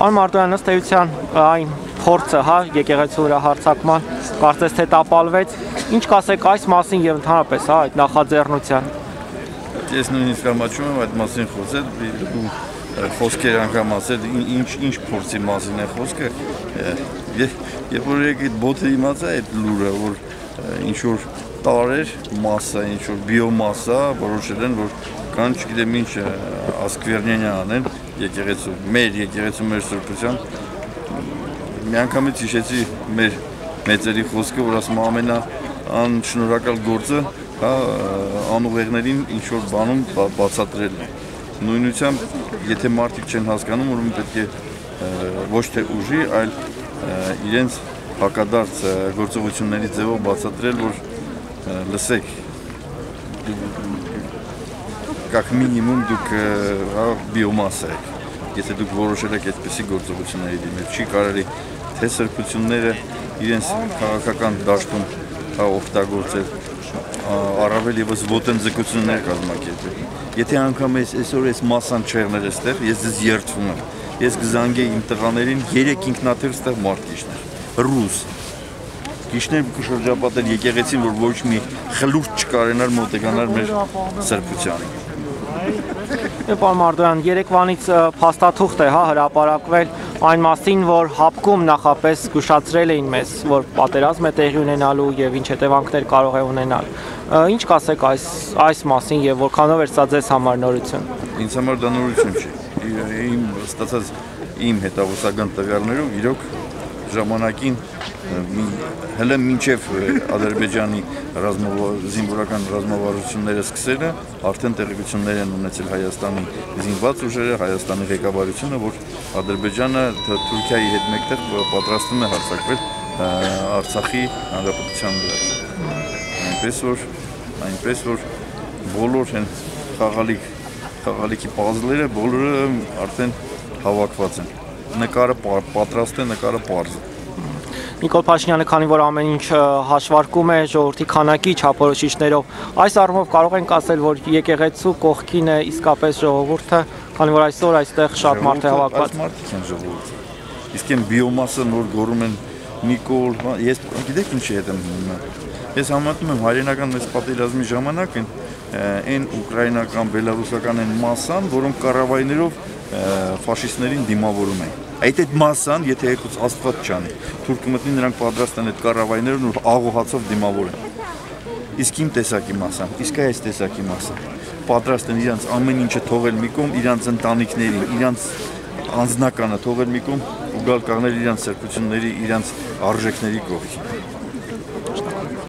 Պարոն Մարտոյան, ըստ էության այն փորձը, հա, եկեղեցու վրա հարձակման, կարծես թե տապալվեց, ինչ կասեք այս մասին եւ ընդհանրապես, հա, այդ նախաձեռնության։ Ես նույնիսկ ամաչում եմ այդ մասին խոսել, խոսքեր անգամ ասել, ինչ փորձի մասին է խոսքը, երբ որ այդ բոթը իմացա այդ լուրը, որ ինչ որ տարեր մասսա, ինչ որ բիոմասսա, որոշել են, որ կան, չգիտեմ ինչ ասկվերնենիա անեն եկեղեցու, մեր սրբության, մի անգամից հիշեցի մեր մեծերի խոսքը, որ ասում ամենաանշնորհակալ գործը անուղեղներին ինչ-որ բանում բացատրելն է։ Նույնությամբ, եթե մարդիկ չեն հասկանում, ուրեմն պետք է ոչ թե ուժի, այլ իրենց հակադարձ գործողությունների ձևով բացատրել, որ լսեք, как minimum դուք բիոմասսա եք, եթե դուք որոշել եք այդպիսի գործողությունների դիմել, չի կարելի թե սրբությունները իրենց քաղաքական դաշտում օգտագործել, առավել ևս ոտնձգություններ կազմակերպել։ Եթե անգամ այսօր այս մասսան չեղներ այստեղ, ես ձեզ երդվում եմ, ես կզանգեի իմ տղաներին 3 ինքնաթիռ ստեղ մարդ կիջներ, ռուս, կիջներ կշրջապատել եկեղեցին, որ ոչ մի խլուրջ չկարենար մոտեկանար մեր սրբությանը։ Պարոն Մարտոյան, երեկվանից փաստաթուղթ է հրապարակվել այն մասին, որ հապկում նախապես զգուշացրել էին մեզ, որ պատերազմ է տեղի ունենալու եւ ինչ հետևանքներ կարող է ունենալ։ Ինչ կասեք այս մասին եւ որքանով էր սա ձեզ համար նորություն։ Ինձ համար դա նորություն չի։ Իմ ստացած իմ հետաղուսական տվյալներով իրոք ժամանակին հələ մինչև Ադրբեջանի զինվորական ռազմավարությունները սկսելը արդեն տեղեկություններ են ունեցել Հայաստանի զինված ուժերը, Հայաստանի ղեկավարությունը, որ Ադրբեջանը Թուրքիայի հետ մեկտեղ պատրաստվում է հարձակվել Արցախի հանրապետության վրա։ Այնպես որ բոլոր են խաղալիքի պազլերը բոլորը արդեն հավաքված են։ Նկարը պատրաստ է, նկարը պարզ է։ Նիկոլ Փաշինյանը, քանի որ ամեն ինչ հաշվարկում է ժողովրդի քանակի չափորոշիչներով, այս առումով կարող ենք ասել, որ եկեղեցու կողքին է իսկապես ժողովուրդը, քանի որ այսօր այստեղ շատ մարդ է հավաքված։ Մարդիկ են ժողովուրդը։ Իսկ այն բիոմասսը նոր գոռում են Նիկոլ, ես գիտեք ինչի հետ եմ մնում։ Ես համեմատում եմ հայրենական մեծ պատերազմի ժամանակ այն ուկրաինական, բելարուսական այն մասսան, որոնք կառավայներով ֆաշիստներին դիմավորում են։ Այդ մասսան, եթե եկուց աստված չանի, թուրքը մտնի նրանք պատրաստ են այդ կառավայներն ու աղոհացով դիմավորեն։ Իսկ իմ տեսակի մասսան, իսկ այս տեսակի մասսան պատրաստ են իրանց ամեն ինչը թողել մի կողմ, իրանց ընտանիքներին, իրանց անձնականը թողել մի կողմ ու գալ կանգնել իրանց սրբությունների, իրանց արժեքների կողքին։